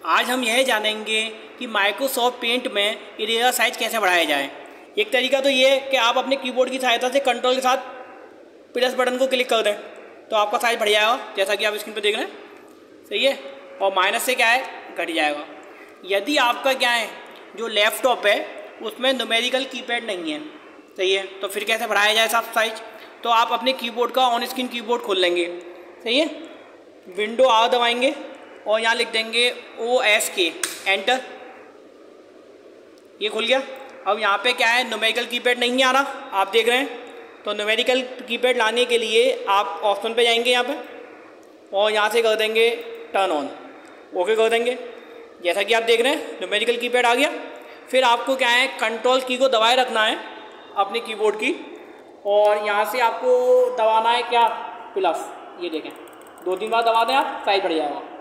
आज हम यह जानेंगे कि माइक्रोसॉफ्ट पेंट में इरेजर साइज कैसे बढ़ाया जाए। एक तरीका तो ये है कि आप अपने कीबोर्ड की सहायता से कंट्रोल के साथ प्लस बटन को क्लिक कर दें तो आपका साइज बढ़ जाएगा, जैसा कि आप स्क्रीन पर देख रहे हैं। सही है। और माइनस से क्या है, घट जाएगा। यदि आपका क्या है जो लैपटॉप है उसमें न्यूमेरिकल कीपैड नहीं है, सही है, तो फिर कैसे बढ़ाया जाए साफ साइज। तो आप अपने कीबोर्ड का ऑन स्क्रीन कीबोर्ड खोल लेंगे, सही है, विंडो R दबाएंगे और यहाँ लिख देंगे OSK, एंटर। ये खुल गया। अब यहाँ पे क्या है, न्यूमेरिकल कीपैड नहीं आ रहा, आप देख रहे हैं। तो न्यूमेरिकल कीपैड लाने के लिए आप ऑप्शन पे जाएंगे यहाँ पे और यहाँ से कर देंगे टर्न ऑन, ओके कर देंगे। जैसा कि आप देख रहे हैं न्यूमेरिकल कीपैड आ गया। फिर आपको क्या है, कंट्रोल की को दबाए रखना है अपने कीबोर्ड की और यहाँ से आपको दबाना है क्या, प्लस। ये देखें 2-3 बार दबा दें आप, साइज बढ़ जाएगा।